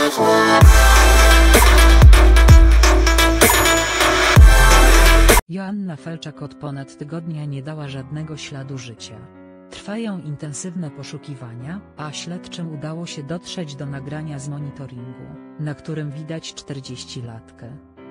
Joanna Felczak od ponad tygodnia nie dała żadnego śladu życia. Trwają intensywne poszukiwania, a śledczym udało się dotrzeć do nagrania z monitoringu, na którym widać 40-latkę.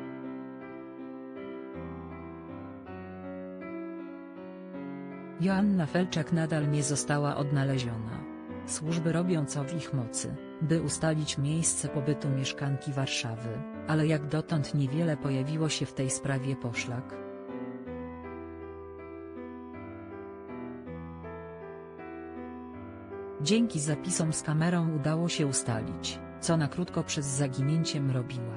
Joanna Felczak nadal nie została odnaleziona. Służby robią co w ich mocy, by ustalić miejsce pobytu mieszkanki Warszawy, ale jak dotąd niewiele pojawiło się w tej sprawie poszlak. Dzięki zapisom z kamerą udało się ustalić, co na krótko przed zaginięciem robiła.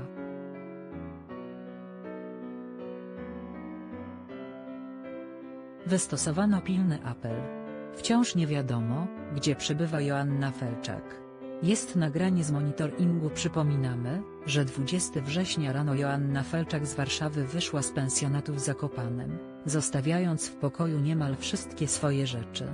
Wystosowano pilny apel. Wciąż nie wiadomo, gdzie przebywa Joanna Felczak. Jest nagranie z monitoringu. Przypominamy, że 20 września rano Joanna Felczak z Warszawy wyszła z pensjonatu w Zakopanem, zostawiając w pokoju niemal wszystkie swoje rzeczy.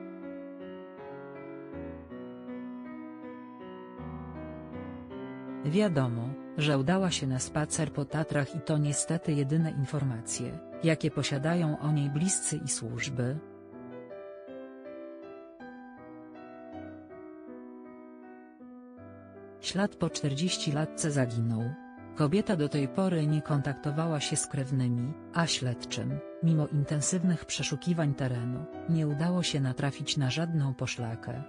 Wiadomo, że udała się na spacer po Tatrach i to niestety jedyne informacje, jakie posiadają o niej bliscy i służby. Ślad po 40-latce zaginął. Kobieta do tej pory nie kontaktowała się z krewnymi, a śledczym, mimo intensywnych przeszukiwań terenu, nie udało się natrafić na żadną poszlakę.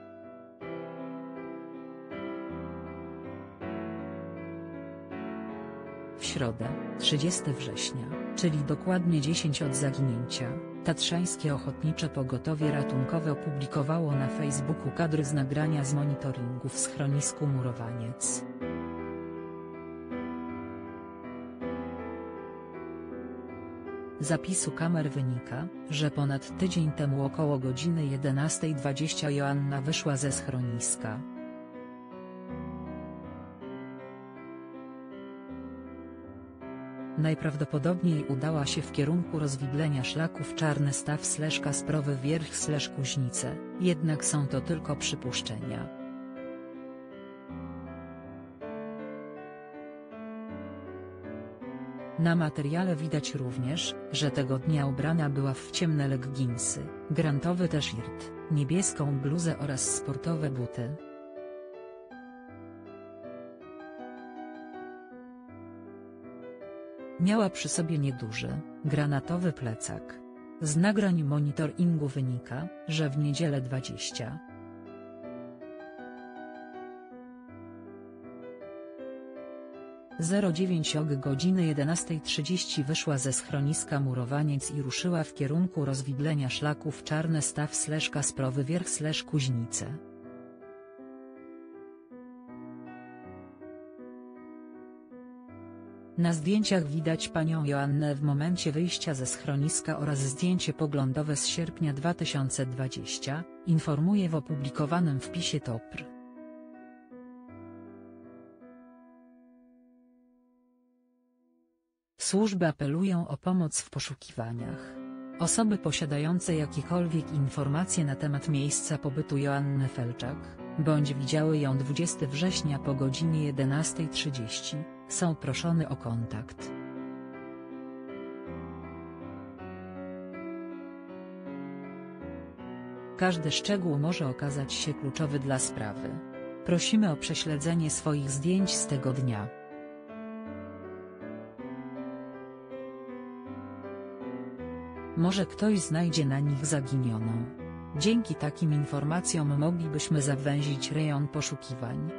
W środę, 30 września, czyli dokładnie 10 od zaginięcia, Tatrzańskie Ochotnicze Pogotowie Ratunkowe opublikowało na Facebooku kadry z nagrania z monitoringu w schronisku Murowaniec. Z zapisu kamer wynika, że ponad tydzień temu około godziny 11:20 Joanna wyszła ze schroniska. Najprawdopodobniej udała się w kierunku rozwidlenia szlaków Czarny Staw/Kasprowy Wierch/Kuźnice, jednak są to tylko przypuszczenia. Na materiale widać również, że tego dnia ubrana była w ciemne legginsy, grantowy t-shirt, niebieską bluzę oraz sportowe buty. Miała przy sobie nieduży, granatowy plecak. Z nagrań monitoringu wynika, że w niedzielę 20:09 o godziny 11:30 wyszła ze schroniska Murowaniec i ruszyła w kierunku rozwidlenia szlaków Czarny Staw/Kasprowy Wierch/Kuźnice. Na zdjęciach widać panią Joannę w momencie wyjścia ze schroniska oraz zdjęcie poglądowe z sierpnia 2020, informuje w opublikowanym wpisie TOPR. Służby apelują o pomoc w poszukiwaniach. Osoby posiadające jakiekolwiek informacje na temat miejsca pobytu Joanny Felczak, bądź widziały ją 20 września po godzinie 11:30, są proszone o kontakt. Każdy szczegół może okazać się kluczowy dla sprawy. Prosimy o prześledzenie swoich zdjęć z tego dnia. Może ktoś znajdzie na nich zaginioną. Dzięki takim informacjom moglibyśmy zawęzić rejon poszukiwań.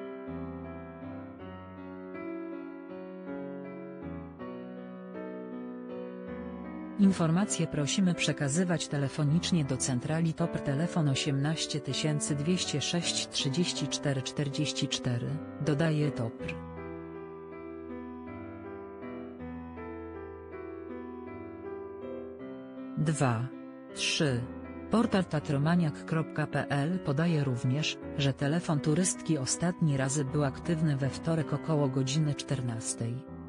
Informacje prosimy przekazywać telefonicznie do centrali TOPR, telefon 18 206 34 44, dodaje TOPR. Dwa. 3. Portal tatromaniak.pl podaje również, że telefon turystki ostatni razy był aktywny we wtorek około godziny 14.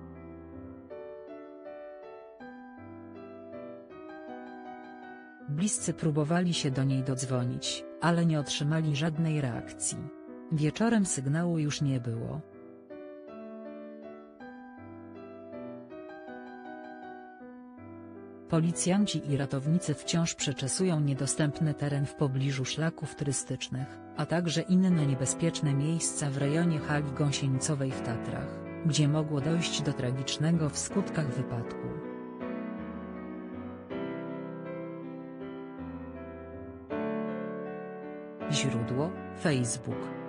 Bliscy próbowali się do niej dodzwonić, ale nie otrzymali żadnej reakcji. Wieczorem sygnału już nie było. Policjanci i ratownicy wciąż przeczesują niedostępny teren w pobliżu szlaków turystycznych, a także inne niebezpieczne miejsca w rejonie hali gąsienicowej w Tatrach, gdzie mogło dojść do tragicznego w skutkach wypadku. Źródło: Facebook.